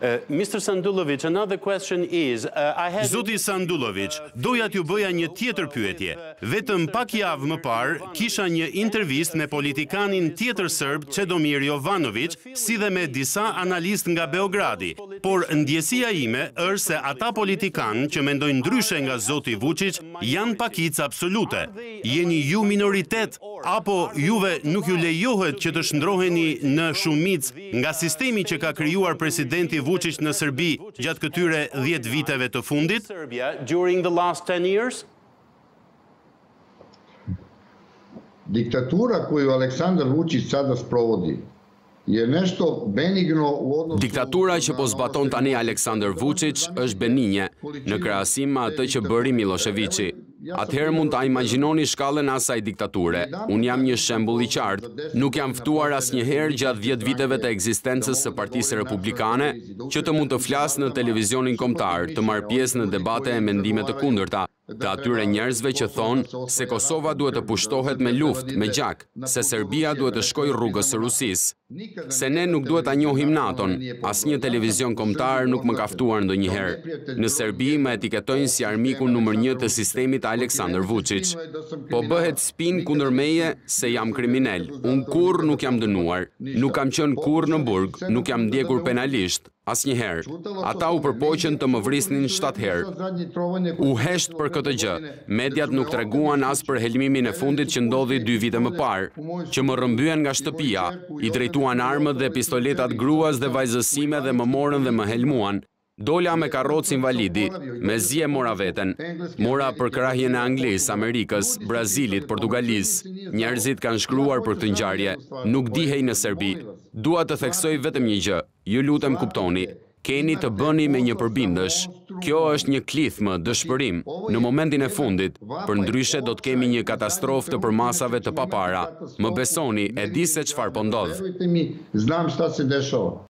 Mr. Sandulovic, another question is, Zoti Sandulovic, doja t'ju bëja një tjetër pyetje. Vetëm pak javë më parë, kisha një intervistë me politikanin tjetër serb Čedomir Jovanović, si dhe me disa analist nga Beogradi. Por ndjesia ime është se ata politikanë që mendojnë ndryshe nga zoti Vučić janë pakicë absolute. Jeni ju minoritet, apo juve nuk ju lejohet që të shndroheni në shumicë nga sistemi që ka krijuar presidenti Vučić në Serbi gjatë këtyre 10 viteve të fundit? during the last 10 years? Diktatura koju Aleksandar Vučić sada sprovodi je nešto benigno u odnosu... Diktatura që po zbaton tani Aleksandar Vučić është benigne në krahasim me atë që bëri Miloševići. Atëherë mund ta imagjinoni shkallën e asaj diktature. Unë jam një shembull i qartë. Nuk jam ftuar asnjëherë gjatë 10 viteve të ekzistencës së Partisë Republikane që të mund të flas në televizionin kombëtar, të marr pjesë në debate e mendime të kundërta, të atyre njerëzve që thonë se Kosova duhet të pushtohet me luftë, me gjak, se Serbia duhet të shkojë rrugës së Rusisë. Se ne nuk duhet ta njohim NATO-n, asnjë televizion kombëtar nuk më ka ftuar ndonjëherë. Në Serbi më etiketojnë si armiku numër 1 të sistemit Aleksandar Vučić. Po bëhet spin kundër meje se jam kriminal. Unë kurrë nuk jam dënuar, nuk kam qenë kurrë në burg, nuk jam ndjekur penalisht. Asnjëherë. Ata u përpoqën të më vrisnin 7 herë. U hesht për këtë gjë. Mediat nuk treguan as për helmimin e fundit që ndodhi 2 vite më parë, që më rrëmbyen nga shtëpia, i drejtuan armët dhe pistoletat gruas dhe vajzësime dhe më morën dhe më helmuan. Dola me karrocë invalidi, me zi e mora veten. Mora për krahjen e Anglisë, Amerikës, Brazilit, Portugalisë. Njerëzit kanë shkruar për këtë ngjarje. Nuk dihej në Serbi. Dua të theksoj vetëm një gjë. Ju lutem kuptoni. Keni të bëni me një përbindësh. Kjo është një klithmë, dëshpërim, në momentin e fundit, përndryshe do të kemi një katastrofë të përmasave të papara. Më besoni, e di se çfarë po ndodh.